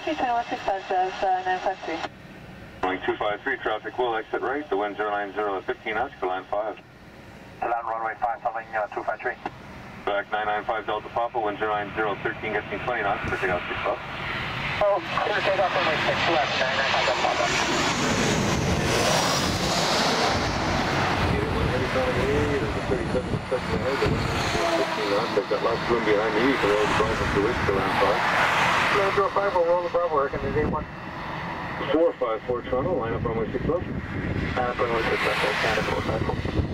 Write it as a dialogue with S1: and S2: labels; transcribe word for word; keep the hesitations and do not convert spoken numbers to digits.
S1: three one six five, Jazz uh, nine five three.
S2: Runway two five three, traffic will exit right, the wind zero nine zero at fifteen knots for line five.
S3: Land runway five, something uh, two five three.
S2: Back nine nine five Delta Papa, wind zero nine zero thirteen, gets me twenty knots for takeoff six off.
S3: Oh, clear takeoff runway six left, nine nine five Delta Papa.
S2: thirty-seven seconds ahead, fifteen knots, I've got lots of room behind me, so roll the Bravo to wish to land five.
S3: Land zero five, we'll roll the Bravo, working the day one.
S2: four five four Toronto, line up runway six left.
S3: Line up runway six left, Canada, full cycle.